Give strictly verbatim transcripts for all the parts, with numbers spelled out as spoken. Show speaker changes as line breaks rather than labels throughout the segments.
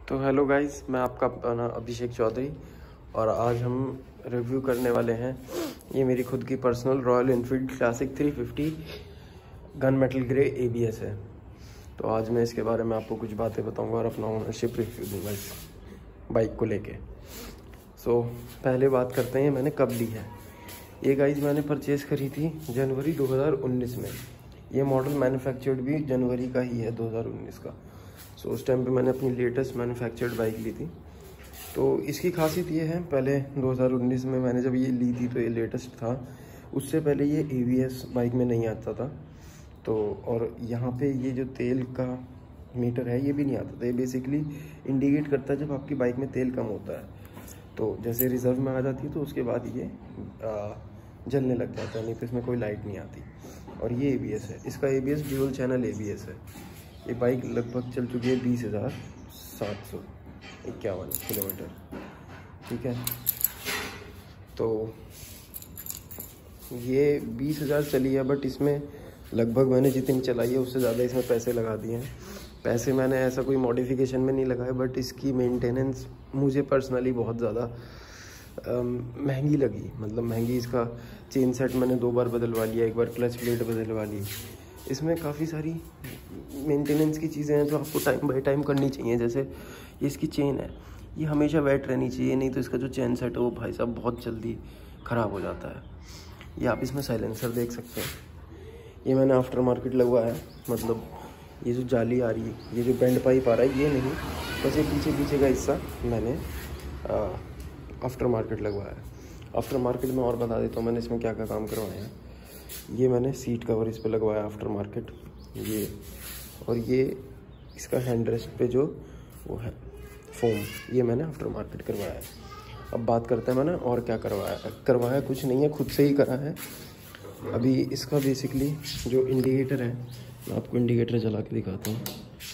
तो hello guys, मैं आपका अपना अभिषेक चौधरी और आज हम रिव्यू करने वाले हैं। ये मेरी खुद की personal Royal Enfield Classic three fifty gun metal grey ABS है। तो आज मैं इसके बारे में आपको कुछ बातें बताऊंगा और अपना ओनरशिप रिव्यू दूंगा इस बाइक को लेके। सो पहले बात करते हैं मैंने कब ली है। ये गाइस मैंने परचेज़ करी थी जनवरी दो हज़ार उन्नीस में। ये मॉडल मैन्युफैक्चर्ड भी जनवरी का ही है, दो हज़ार उन्नीस का। सो so, उस टाइम पे मैंने अपनी लेटेस्ट मैन्युफैक्चर्ड बाइक ली थी। तो इसकी खासियत ये है, पहले दो हज़ार उन्नीस में मैंने जब ये ली थी तो ये लेटेस्ट था। उससे पहले ये एबीएस बाइक में नहीं आता था। तो और यहाँ पे ये जो तेल का मीटर है ये भी नहीं आता था। ये बेसिकली इंडिकेट करता है जब आपकी बाइक में तेल कम होता है। तो जैसे रिजर्व में आ जाती है तो उसके बाद ये आ, जलने लग जाता है, नहीं तो इसमें कोई लाइट नहीं आती। और ये एबीएस है, इसका एबीएस ड्यूल चैनल एबीएस है। ये बाइक लगभग चल चुकी है बीस हज़ार सात सौ इक्यावन किलोमीटर, ठीक है। तो ये बीस हज़ार चली है, बट इसमें लगभग मैंने जितनी चलाई है उससे ज़्यादा इसमें पैसे लगा दिए हैं। पैसे मैंने ऐसा कोई मॉडिफिकेशन में नहीं लगाए, बट इसकी मेंटेनेंस मुझे पर्सनली बहुत ज़्यादा महंगी लगी। मतलब महंगी, इसका चेन सेट मैंने दो बार बदलवा लिया, एक बार क्लच प्लेट बदलवा ली। इसमें काफ़ी सारी मेंटेनेंस की चीज़ें हैं जो आपको टाइम बाय टाइम करनी चाहिए। जैसे ये इसकी चेन है, ये हमेशा वेट रहनी चाहिए, नहीं तो इसका जो चेन सेट है वो भाई साहब बहुत जल्दी ख़राब हो जाता है। ये आप इसमें साइलेंसर देख सकते हैं, ये मैंने आफ्टर मार्केट लगवाया है। मतलब ये जो जाली आ रही है, ये जो बेंड पाइप आ रहा है, ये नहीं, बस ये पीछे पीछे का हिस्सा मैंने आफ्टर मार्केट लगवाया है। आफ्टर मार्केट में और बता देता हूँ मैंने इसमें क्या क्या काम करवाया है। ये मैंने सीट कवर इस पे लगवाया आफ्टर मार्केट, ये, और ये इसका हैंड रेस्ट पे जो वो है फोम, ये मैंने आफ्टर मार्केट करवाया है। अब बात करते हैं मैंने और क्या करवाया है। करवाया कुछ नहीं है, खुद से ही करा है। अभी इसका बेसिकली जो इंडिकेटर है, मैं आपको इंडिकेटर जला के दिखाता हूँ।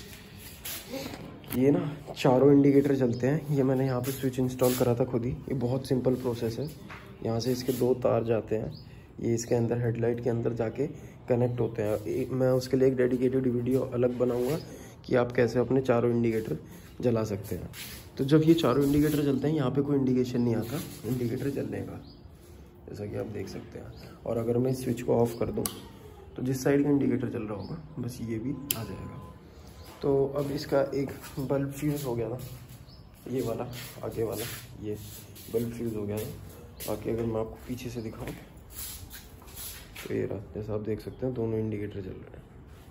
ये ना चारों इंडिकेटर चलते हैं। ये मैंने यहाँ पे स्विच इंस्टॉल करा था खुद ही। ये बहुत सिंपल प्रोसेस है। यहाँ से इसके दो तार जाते हैं, ये इसके अंदर हेडलाइट के अंदर जाके कनेक्ट होते हैं। मैं उसके लिए एक डेडिकेटेड वीडियो अलग बनाऊंगा कि आप कैसे अपने चारों इंडिकेटर जला सकते हैं। तो जब ये चारों इंडिकेटर जलते हैं, यहाँ पे कोई इंडिकेशन नहीं आता इंडिकेटर जलने का, जैसा कि आप देख सकते हैं। और अगर मैं इस स्विच को ऑफ कर दूँ तो जिस साइड का इंडिकेटर चल रहा होगा बस ये भी आ जाएगा। तो अब इसका एक बल्ब फ्यूज़ हो गया था, ये वाला आगे वाला, ये बल्ब फ्यूज़ हो गया था। बाकी अगर मैं आपको पीछे से दिखाऊँ तो ये रहा, जैसा आप देख सकते हैं दोनों इंडिकेटर जल रहे हैं।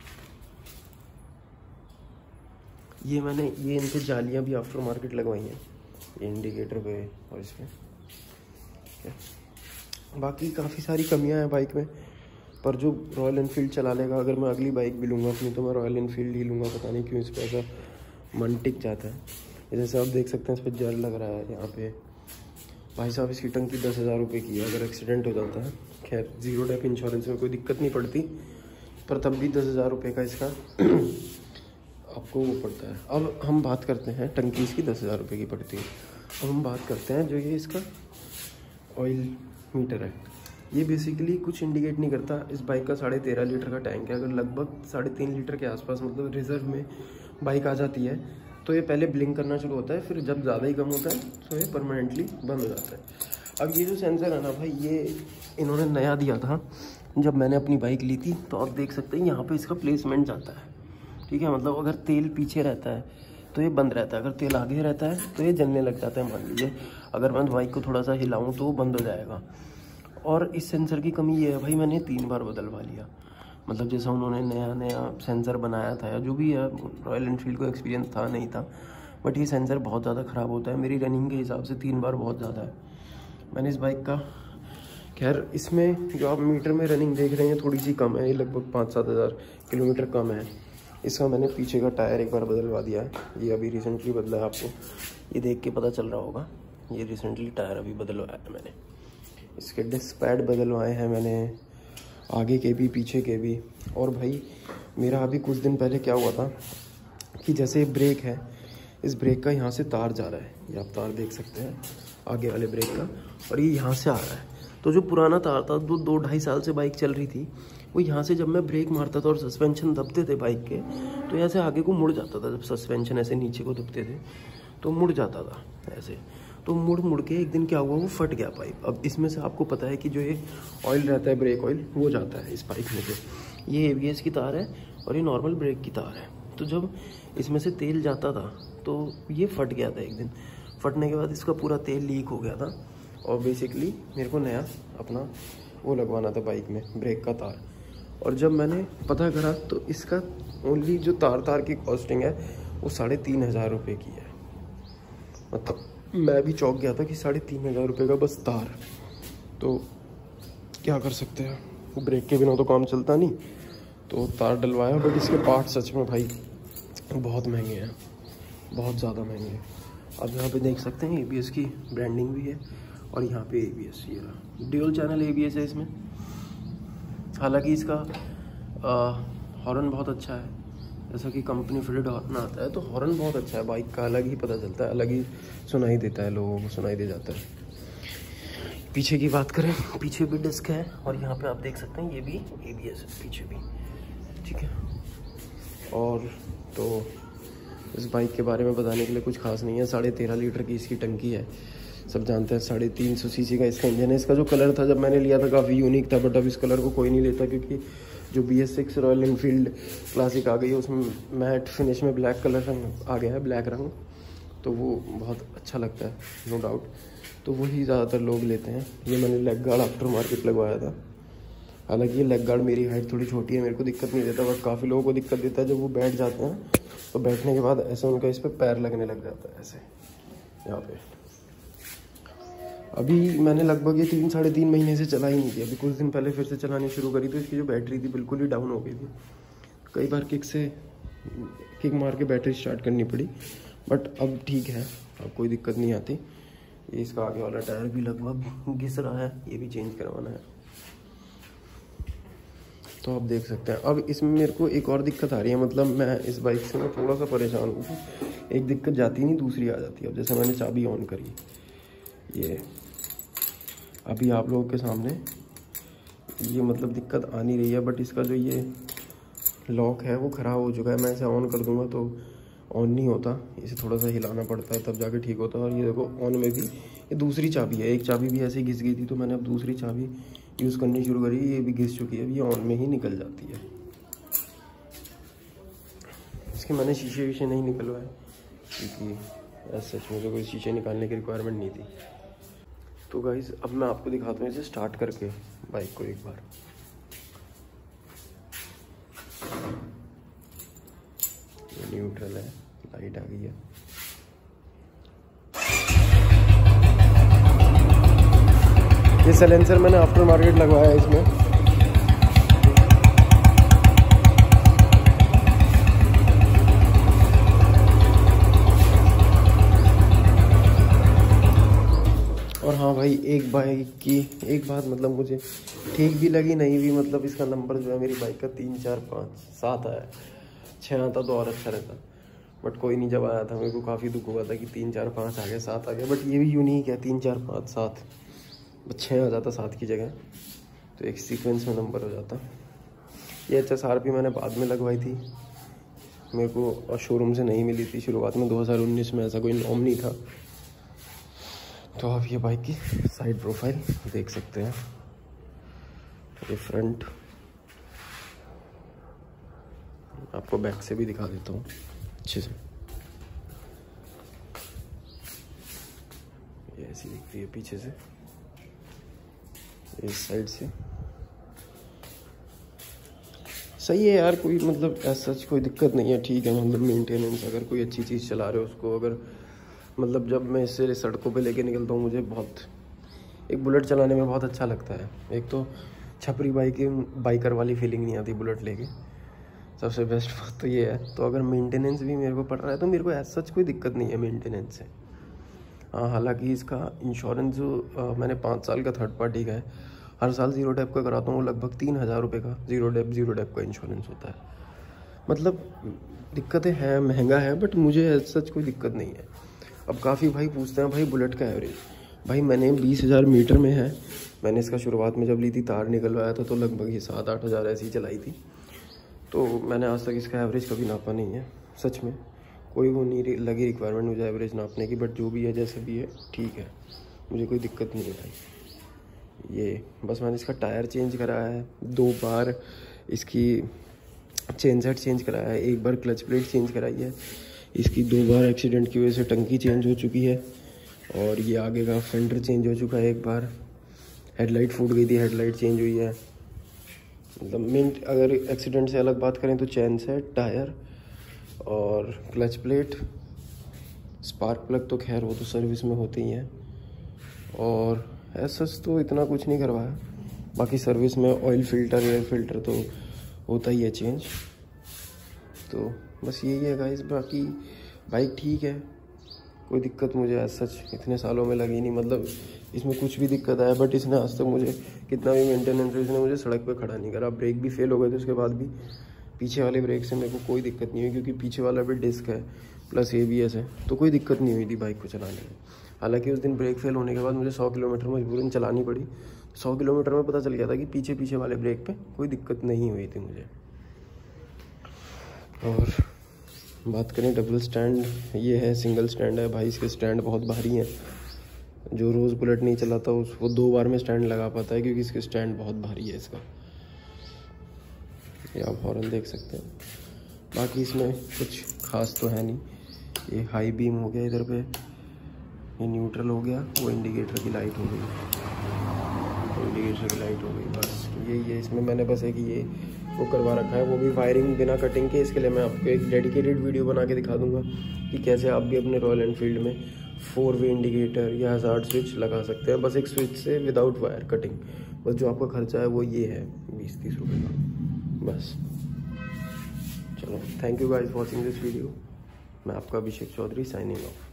ये मैंने ये इन पे जालियाँ भी आफ्टर मार्केट लगवाई हैं, ये इंडिकेटर पे और इसमें। बाकी काफ़ी सारी कमियां हैं बाइक में, पर जो रॉयल एनफील्ड चला लेगा, अगर मैं अगली बाइक भी लूँगा अपनी तो मैं रॉयल एनफील्ड ही लूँगा। पता नहीं क्यों इस पर ऐसा मन टिक जाता है। जैसे आप देख सकते हैं इस पर जल लग रहा है यहाँ पे। भाई साहब इसकी टंकी दस हज़ार रुपये की है। अगर एक्सीडेंट हो जाता है, खैर जीरो डेप इंश्योरेंस में कोई दिक्कत नहीं पड़ती, पर तब भी दस हज़ार रुपये का इसका आपको वो पड़ता है। अब हम बात करते हैं, टंकी इसकी दस हज़ार रुपये की पड़ती है। अब हम बात करते हैं जो ये इसका ऑयल मीटर है। ये बेसिकली कुछ इंडिकेट नहीं करता। इस बाइक का साढ़े तेरह लीटर का टैंक है। अगर लगभग साढ़े तीन लीटर के आसपास मतलब रिजर्व में बाइक आ जाती है तो ये पहले ब्लिंक करना शुरू होता है, फिर जब ज़्यादा ही कम होता है तो ये परमानेंटली बंद हो जाता है। अब ये जो सेंसर है ना भाई, ये इन्होंने नया दिया था जब मैंने अपनी बाइक ली थी। तो आप देख सकते हैं यहाँ पे इसका प्लेसमेंट जाता है, ठीक है। मतलब अगर तेल पीछे रहता है तो ये बंद रहता है, अगर तेल आगे रहता है तो ये जलने लग जाता है। मान लीजिए अगर मैं बाइक को थोड़ा सा हिलाऊँ तो वो बंद हो जाएगा। और इस सेंसर की कमी ये है भाई, मैंने तीन बार बदलवा लिया। मतलब जैसा उन्होंने नया नया सेंसर बनाया था या जो भी है, रॉयल एनफील्ड को एक्सपीरियंस था नहीं था, बट ये सेंसर बहुत ज़्यादा ख़राब होता है। मेरी रनिंग के हिसाब से तीन बार बहुत ज़्यादा है। मैंने इस बाइक का, खैर इसमें जो आप मीटर में रनिंग देख रहे हैं थोड़ी सी कम है, ये लगभग पाँच सात हज़ार किलोमीटर कम है। इसका मैंने पीछे का टायर एक बार बदलवा दिया है, ये अभी रिसेंटली बदला है। आपको ये देख के पता चल रहा होगा, ये रिसेंटली टायर अभी बदलवाया है मैंने। इसके डिस्क पैड बदलवाए हैं मैंने, आगे के भी पीछे के भी। और भाई मेरा अभी कुछ दिन पहले क्या हुआ था कि जैसे ब्रेक है, इस ब्रेक का यहाँ से तार जा रहा है, ये आप तार देख सकते हैं आगे वाले ब्रेक का, और ये यहाँ से आ रहा है। तो जो पुराना तार था, दो दो ढाई साल से बाइक चल रही थी, वो यहाँ से जब मैं ब्रेक मारता था और सस्पेंशन दबते थे बाइक के, तो ऐसे आगे को मुड़ जाता था। जब सस्पेंशन ऐसे नीचे को दबते थे तो मुड़ जाता था ऐसे, तो मुड़ मुड़ के एक दिन क्या हुआ, वो फट गया पाइप। अब इसमें से आपको पता है कि जो ये ऑयल रहता है, ब्रेक ऑयल, वो जाता है इस पाइप में से। ये एबीएस की तार है और ये नॉर्मल ब्रेक की तार है। तो जब इसमें से तेल जाता था तो ये फट गया था एक दिन। फटने के बाद इसका पूरा तेल लीक हो गया था और बेसिकली मेरे को नया अपना वो लगवाना था बाइक में, ब्रेक का तार। और जब मैंने पता करा तो इसका ओनली जो तार तार की कॉस्टिंग है वो साढ़े तीन हज़ार रुपये की है। मतलब मैं भी चौंक गया था कि साढ़े तीन हज़ार रुपये का बस तार। तो क्या कर सकते हैं, ब्रेक के बिना तो काम चलता नहीं। तो तार डलवाया, बट इसके पार्ट सच में भाई बहुत महंगे हैं, बहुत ज़्यादा महंगे हैं। अब यहाँ पे देख सकते हैं एबीएस की ब्रांडिंग भी है और यहाँ पे एबीएस, ये रहा ड्यूल चैनल एबीएस है इसमें। हालांकि इसका हॉर्न बहुत अच्छा है, जैसा कि कंपनी फिटेड हॉर्न आता है, तो हॉर्न बहुत अच्छा है बाइक का, अलग ही पता चलता है, अलग ही सुनाई देता है, लोगों को सुनाई दे जाता है। पीछे की बात करें, पीछे भी डिस्क है और यहाँ पे आप देख सकते हैं ये भी एबीएस है पीछे भी, ठीक है। और तो इस बाइक के बारे में बताने के लिए कुछ खास नहीं है। साढ़े तेरह लीटर की इसकी टंकी है, सब जानते हैं। साढ़े तीन सौ सी सी का इसका इंजन है। इसका जो कलर था जब मैंने लिया था काफ़ी यूनिक था, बट अब इस कलर को कोई नहीं लेता, क्योंकि जो B S six Royal Enfield Classic आ गई है उसमें मैट फिनिश में ब्लैक कलर रंग आ गया है, ब्लैक रंग, तो वो बहुत अच्छा लगता है, नो डाउट। तो वही ज़्यादातर लोग लेते हैं। ये मैंने लेग गार्ड आफ्टर मार्केट लगवाया था। हालांकि ये लेग गार्ड, मेरी हाइट थोड़ी छोटी है, मेरे को दिक्कत नहीं देता, बट काफ़ी लोगों को दिक्कत देता है। जब वो बैठ जाते हैं तो बैठने के बाद ऐसे उनका इस पर पैर लगने लग जाता है, ऐसे यहाँ पे। अभी मैंने लगभग ये तीन साढ़े तीन महीने से चला ही नहीं थी। अभी कुछ दिन पहले फिर से चलानी शुरू करी तो इसकी जो बैटरी थी बिल्कुल ही डाउन हो गई थी। कई बार किक से किक मार के बैटरी स्टार्ट करनी पड़ी, बट अब ठीक है, अब कोई दिक्कत नहीं आती। ये इसका आगे वाला टायर भी लगभग घिस रहा है, ये भी चेंज करवाना है। तो आप देख सकते हैं। अब इसमें मेरे को एक और दिक्कत आ रही है, मतलब मैं इस बाइक से मैं थोड़ा सा परेशान हूँ। एक दिक्कत जाती नहीं, दूसरी आ जाती है। अब जैसे मैंने चाबी ऑन करी, ये अभी आप लोगों के सामने ये मतलब दिक्कत आ नहीं रही है, बट इसका जो ये लॉक है वो ख़राब हो चुका है। मैं इसे ऑन कर दूंगा तो ऑन नहीं होता, इसे थोड़ा सा हिलाना पड़ता है तब जाके ठीक होता है। और ये देखो ऑन में भी ये दूसरी चाबी है, एक चाबी भी ऐसे ही घिस गई थी, तो मैंने अब दूसरी चाबी यूज़ करनी शुरू करी, ये भी घिस चुकी है, अब ये ऑन में ही निकल जाती है। इसके मैंने शीशे वीशे नहीं निकलवाए, क्योंकि सच में तो कोई शीशे निकालने की रिक्वायरमेंट नहीं थी। तो गाइस अब मैं आपको दिखाता हूँ इसे स्टार्ट करके बाइक को एक बार। ये न्यूट्रल है, लाइट आ गई है। ये साइलेंसर मैंने आफ्टर मार्केट लगवाया है इसमें। और हाँ भाई, एक बाइक की एक बात मतलब मुझे ठीक भी लगी, नहीं भी, मतलब इसका नंबर जो है मेरी बाइक का तीन चार पाँच सात आया, छः आता तो और अच्छा रहता, बट कोई नहीं। जब आया था मेरे को काफ़ी दुख हुआ था कि तीन चार पाँच आ गया, सात आ गया, बट ये भी यूनिक है, तीन चार पाँच सात, छः आ जाता सात की जगह, तो एक सीक्वेंस में नंबर हो जाता। ये एच एस आर पी मैंने बाद में लगवाई थी, मेरे को शोरूम से नहीं मिली थी शुरुआत में, दो हज़ार उन्नीस में ऐसा कोई नॉर्म नहीं था। तो आप ये बाइक की साइड प्रोफाइल देख सकते हैं। ये फ्रंट आपको बैक से भी दिखा देता हूँ अच्छे से। ये ऐसी दिखती है पीछे से, इस साइड से सही है यार, कोई मतलब ऐसा कोई दिक्कत नहीं है, ठीक है। मतलब मेंटेनेंस, अगर कोई अच्छी चीज़ चला रहे हो उसको, अगर मतलब जब मैं इससे सड़कों पे लेके निकलता हूँ, मुझे बहुत एक बुलेट चलाने में बहुत अच्छा लगता है। एक तो छपरी बाइक बाइकर वाली फीलिंग नहीं आती बुलेट लेके, सबसे बेस्ट बात तो ये है। तो अगर मेंटेनेंस भी मेरे को पड़ रहा है तो मेरे को ऐसा कोई दिक्कत नहीं है मेंटेनेंस से। हाँ, हालांकि इसका इंश्योरेंस जो आ, मैंने पाँच साल का थर्ड पार्टी का है, हर साल जीरो डेप का कराता हूँ, वो लगभग तीन हज़ार रुपये का जीरो डेप जीरो डेप का इंश्योरेंस होता है। मतलब दिक्कतें हैं, महंगा है, बट मुझे सच कोई दिक्कत नहीं है। अब काफ़ी भाई पूछते हैं भाई बुलेट का एवरेज, भाई मैंने बीस हज़ार मीटर में है, मैंने इसका शुरुआत में जब ली थी तार निकलवाया था तो लगभग ये सात आठ हज़ार ऐसी चलाई थी। तो मैंने आज तक इसका एवरेज कभी नापा नहीं है, सच में कोई वो नहीं लगी रिक्वायरमेंट मुझे एवरेज नापने की। बट जो भी है जैसे भी है ठीक है, मुझे कोई दिक्कत नहीं है भाई। ये बस मैंने इसका टायर चेंज कराया है, दो बार इसकी चेन सेट चेंज कराया है, एक बार क्लच प्लेट चेंज कराई है, इसकी दो बार एक्सीडेंट की वजह से टंकी चेंज हो चुकी है, और ये आगे का फेंडर चेंज हो चुका है एक बार। हेडलाइट फूट गई थी, हेडलाइट चेंज हुई है। मतलब मेन अगर एक्सीडेंट से अलग बात करें तो चेन सेट, टायर और क्लच प्लेट, स्पार्क प्लग तो खैर वो तो सर्विस में होते ही हैं। और ऐसा तो इतना कुछ नहीं करवाया, बाकी सर्विस में ऑयल फिल्टर, एयर फिल्टर तो होता ही है चेंज। तो बस यही है गाइस, बाकी बाइक ठीक है, कोई दिक्कत मुझे आज सच इतने सालों में लगी नहीं। मतलब इसमें कुछ भी दिक्कत आया, बट इसने आज तक मुझे कितना भी मेंटेनेंस हो इसने मुझे सड़क पे खड़ा नहीं करा। ब्रेक भी फेल हो गए थे उसके बाद भी, पीछे वाले ब्रेक से मेरे को कोई दिक्कत नहीं हुई, क्योंकि पीछे वाला भी डिस्क है प्लस ए बी एस है, तो कोई दिक्कत नहीं हुई थी बाइक को चलाने में। हालांकि उस दिन ब्रेक फेल होने के बाद मुझे सौ किलोमीटर मजबूरन चलानी पड़ी। सौ किलोमीटर में पता चल गया था कि पीछे पीछे वाले ब्रेक पे कोई दिक्कत नहीं हुई थी मुझे। और बात करें डबल स्टैंड, ये है सिंगल स्टैंड है भाई, इसके स्टैंड बहुत भारी हैं। जो रोज़ बुलेट नहीं चलाता उस वो दो बार में स्टैंड लगा पाता है, क्योंकि इसके स्टैंड बहुत भारी है इसका। ये आप हॉर्न देख सकते हैं। बाकी इसमें कुछ खास तो है नहीं। ये हाई बीम हो गया इधर पे, ये न्यूट्रल हो गया, वो इंडिकेटर की लाइट हो गई, इंडिकेटर की लाइट हो गई, बस यही है इसमें। मैंने बस एक ये वो करवा रखा है, वो भी वायरिंग बिना कटिंग के। इसके लिए मैं आपको एक डेडिकेटेड वीडियो बना के दिखा दूंगा कि कैसे आप भी अपने रॉयल एनफील्ड में फोर वे इंडिकेटर या हज़ार्ड स्विच लगा सकते हैं, बस एक स्विच से विदाउट वायर कटिंग। बस जो आपका खर्चा है वो ये है बीस तीस रुपये का बस। चलो, thank you guys watching this video. मैं आपका अभिषेक चौधरी साइनिंग ऑफ।